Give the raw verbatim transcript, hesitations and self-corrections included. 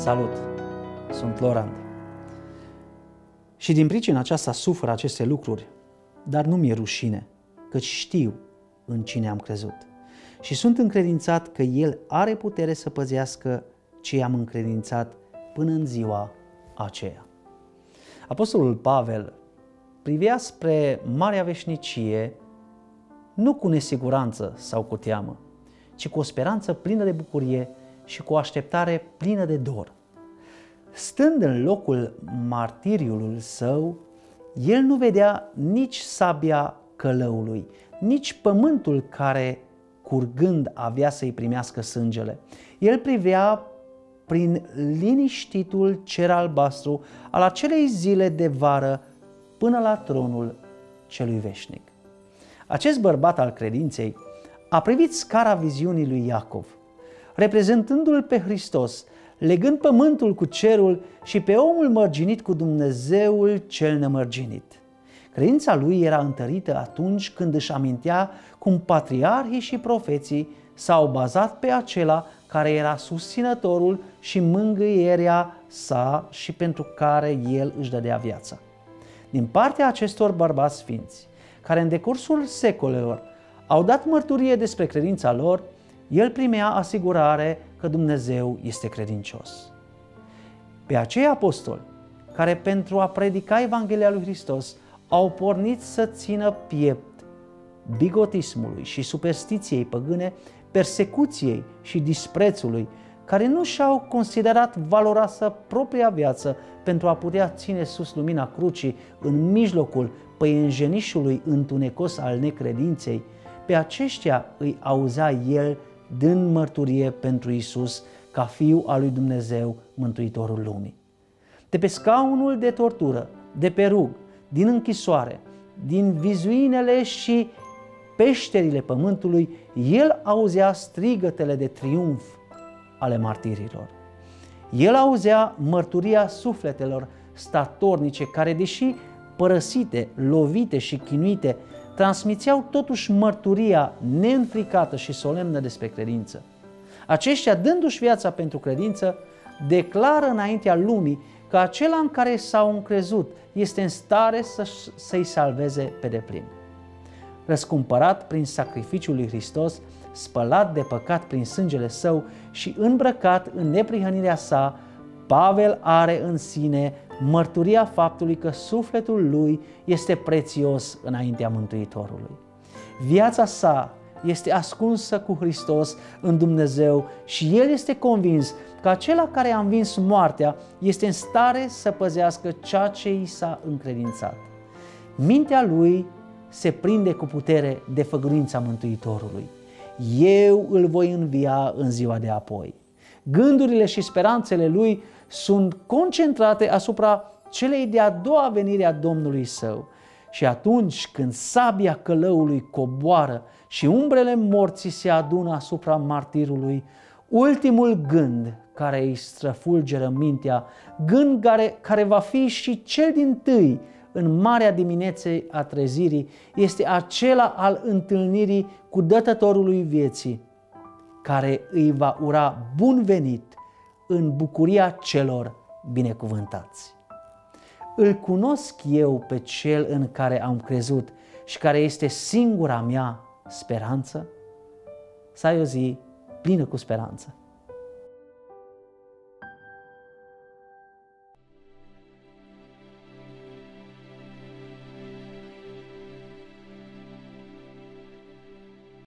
Salut! Sunt Lorand. Și din pricina aceasta sufăr aceste lucruri, dar nu mi-e rușine, căci știu în cine am crezut. Și sunt încredințat că El are putere să păzească ce i-am încredințat până în ziua aceea. Apostolul Pavel privea spre marea veșnicie nu cu nesiguranță sau cu teamă, ci cu o speranță plină de bucurie și cu o așteptare plină de dor. Stând în locul martiriului său, el nu vedea nici sabia călăului, nici pământul care, curgând, avea să-i primească sângele. El privea prin liniștitul cer albastru al acelei zile de vară până la tronul celui veșnic. Acest bărbat al credinței a privit scara viziunii lui Iacov, reprezentându-l pe Hristos, legând pământul cu cerul și pe omul mărginit cu Dumnezeul cel nemărginit. Credința lui era întărită atunci când își amintea cum patriarhii și profeții s-au bazat pe acela care era susținătorul și mângâierea sa și pentru care el își dădea viața. Din partea acestor bărbați sfinți, care în decursul secolelor au dat mărturie despre credința lor, el primea asigurare că Dumnezeu este credincios. Pe acei apostoli, care pentru a predica Evanghelia lui Hristos au pornit să țină piept bigotismului și superstiției păgâne, persecuției și disprețului, care nu și-au considerat valoroasă propria viață pentru a putea ține sus lumina crucii în mijlocul păienjenișului întunecos al necredinței, pe aceștia îi auzea el dând mărturie pentru Iisus ca Fiul al lui Dumnezeu, Mântuitorul lumii. De pe scaunul de tortură, de pe rug, din închisoare, din vizuinele și peșterile pământului, el auzea strigătele de triumf ale martirilor. El auzea mărturia sufletelor statornice care, deși părăsite, lovite și chinuite, transmiteau totuși mărturia neînfricată și solemnă despre credință. Aceștia, dându-și viața pentru credință, declară înaintea lumii că acela în care s-au încrezut este în stare să, să-i salveze pe deplin. Răscumpărat prin sacrificiul lui Hristos, spălat de păcat prin sângele său și îmbrăcat în neprihănirea sa, Pavel are în sine mărturia faptului că sufletul lui este prețios înaintea Mântuitorului. Viața sa este ascunsă cu Hristos în Dumnezeu și el este convins că acela care a învins moartea este în stare să păzească ceea ce i s-a încredințat. Mintea lui se prinde cu putere de făgăduința Mântuitorului. Eu îl voi învia în ziua de apoi. Gândurile și speranțele lui sunt concentrate asupra celei de-a doua venire a Domnului său. Și atunci când sabia călăului coboară și umbrele morții se adună asupra martirului, ultimul gând care îi străfulgeră mintea, gând care, care va fi și cel dintâi în marea dimineței a trezirii, este acela al întâlnirii cu Dătătorului vieții, care îi va ura bun venit în bucuria celor binecuvântați. Îl cunosc eu pe cel în care am crezut și care este singura mea speranță? Să ai o zi plină cu speranță.